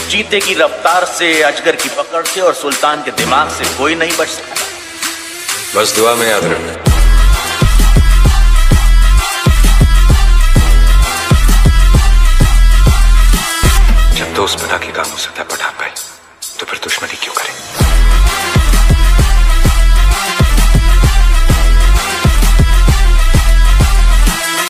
चीते की रफ्तार से, अजगर की पकड़ से और सुल्तान के दिमाग से कोई नहीं बच सकता। बस दुआ में याद रखना। जब दोस्त बना के काम हो सकता है।